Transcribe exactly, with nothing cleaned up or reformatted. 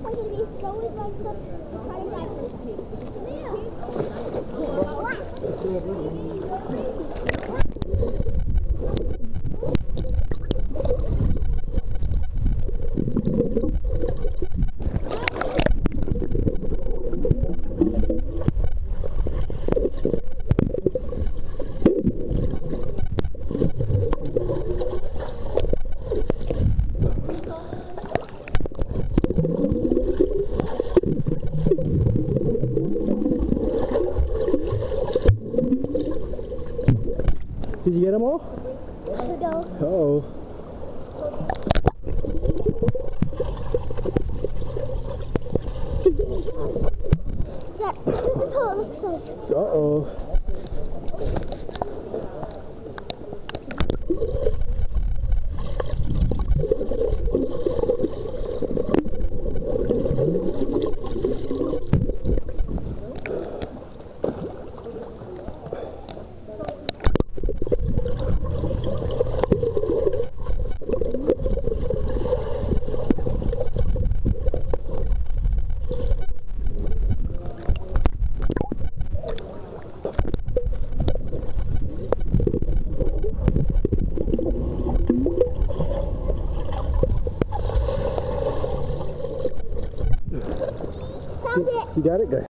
Did you get them all? No. Uh-oh. Yeah, this is how it looks like. Uh-oh. Found it. You got it? Good.